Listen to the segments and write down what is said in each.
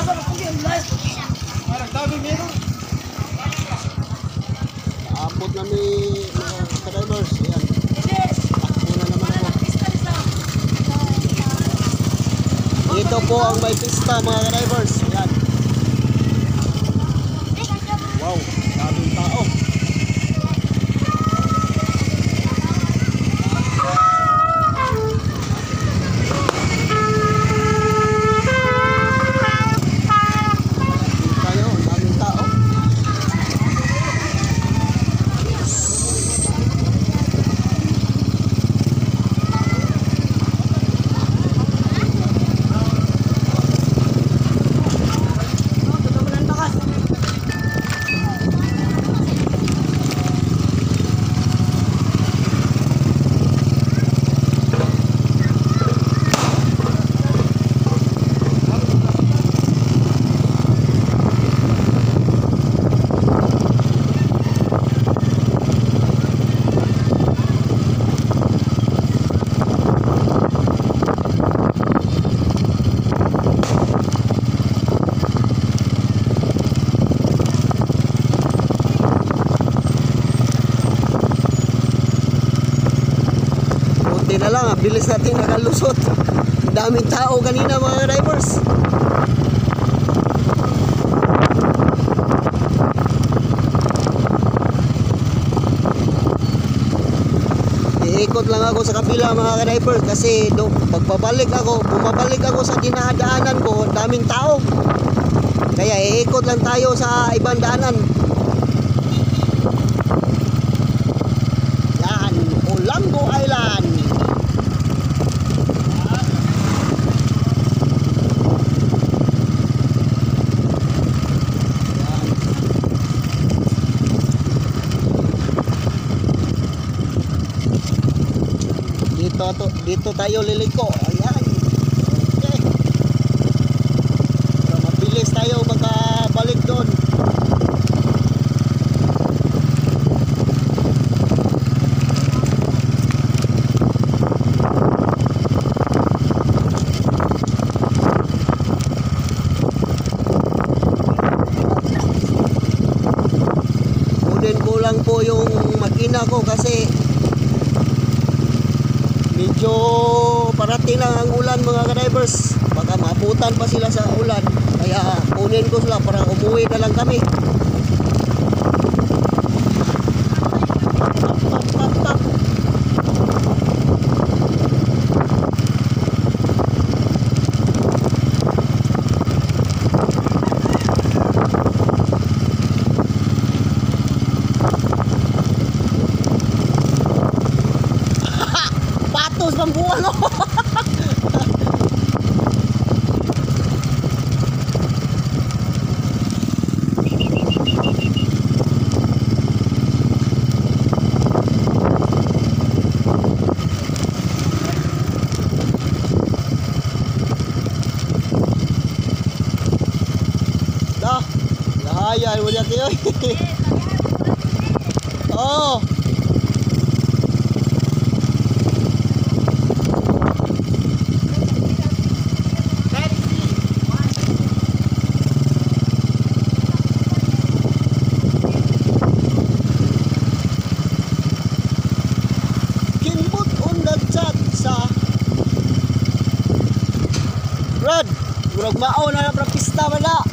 Abot na may mga ka-drivers. Ayan. Takbo na naman ako. Dito po ang may pista mga ka-drivers. Ayan. Wow, daming tao. Na lang, bilis natin nakalusot. Daming tao kanina mga drivers. Iikot lang ako sa kabila mga drivers kasi pagpabalik ako, bumabalik ako sa dinadaanan ko, daming tao. Kaya iikot lang tayo sa ibang daanan. Yan, Olango Island. Dito tayo liliko. Ayan. Okay. So, mabilis tayo makabalik doon. Kunin ko lang po yung makina ko kasi medyo parating lang ang ulan mga ka-drivers. Baka maabutan pa sila sa ulan. Kaya kunin ko sila para umuwi na lang kami. Patos bang buwan o? Lahayan mo niya kayo. Oo. Brad, murag mao na na pista wala.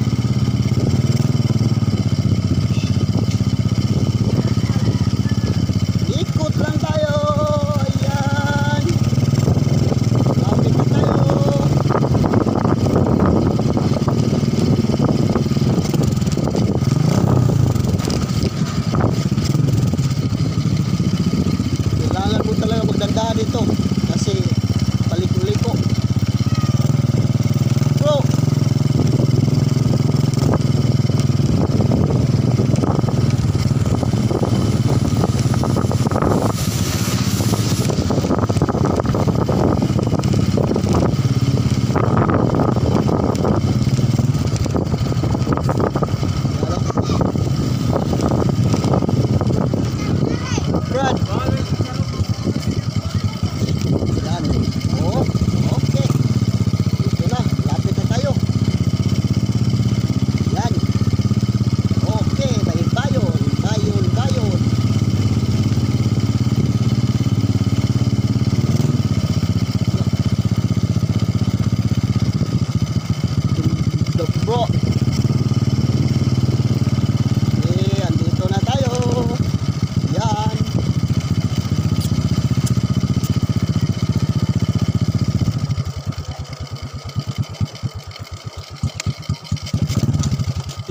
Ikot lang tayo. Ayan. Lapit na tayo. Kailangan mo talaga magdandahan dito kasi paliko-liko.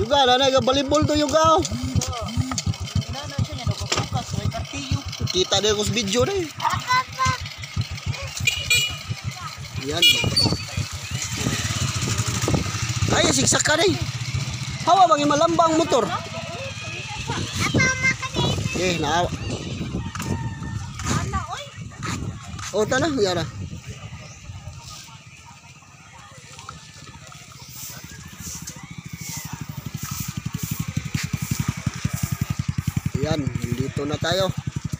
Yuga, nanay ka volleyball to Yuga. Kita din ko sa video na eh. Yan. Ay, siksak ka na eh. Hawa bang malambang motor. Naawa. O, tanah, yara. Yan, dito na tayo.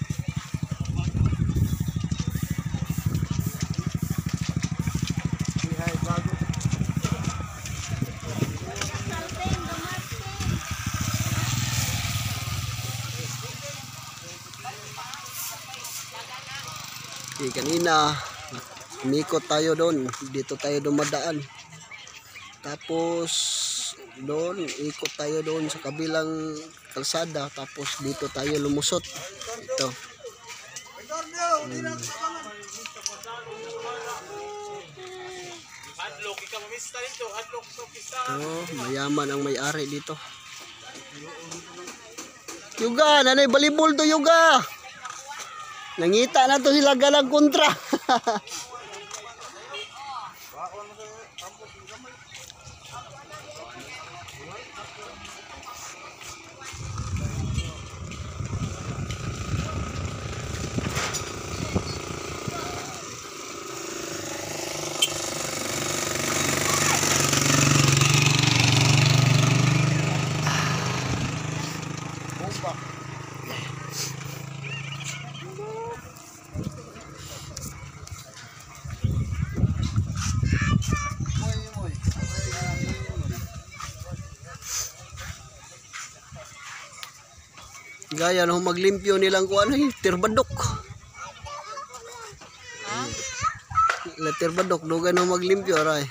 Kanina umikot tayo doon, dito tayo dumadaan, tapos doon ikot tayo doon sa kabilang kalsada, tapos dito tayo lumusot. Ito mayaman ang may-ari dito. Yuga, nanay volleyball to Yuga. Nangita na to sila galang kontra. Gaya no maglimpyo nilang kuan ay tirbadok. La tirbadok dugan no maglimpyo aray.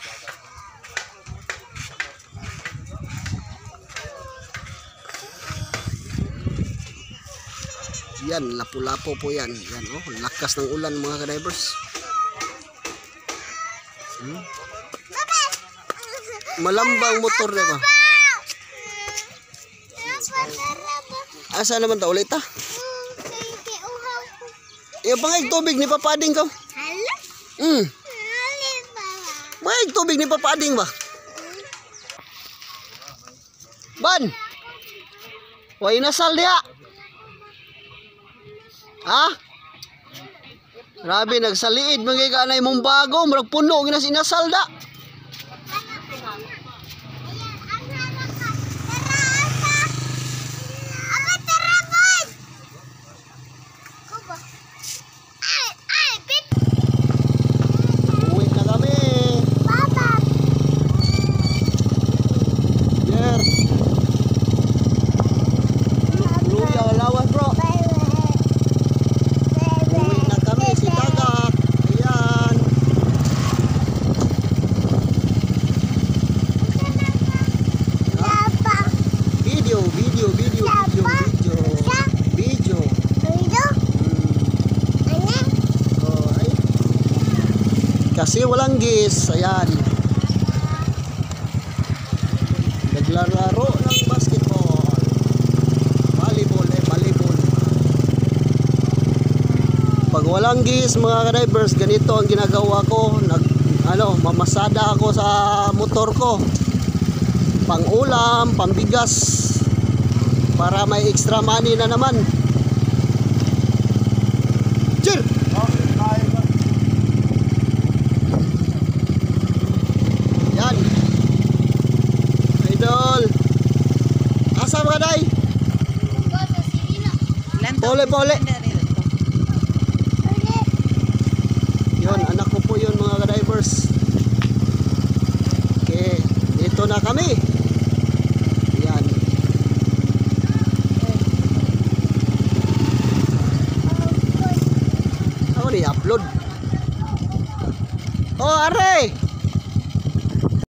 Yan, lapu-lapo po yan. Yan oh, lakas ng ulan mga ka-divers. Malambang motor na ba? Asa naman ta ulit ta? Iyo pangay tubig ni papading ka. May tubig ni papading ba? Ban. Way nasal dia. Ha? Grabe nagsaliid mga kanay mong bago, murag puno gina sinasal da. Kasi walang gis, ayan. Naglalaro ng basketball. Volleyball, volleyball. Pag walang gis mga ka-divers, ganito ang ginagawa ko. Mamasada ako sa motor ko. Pang-ulam, pambigas. Para may extra money na naman. Cheer! Pole. Yun, anak ko po yun mga ka-divers. Okay, dito na kami. Yan. Ako ni upload. Oh, are!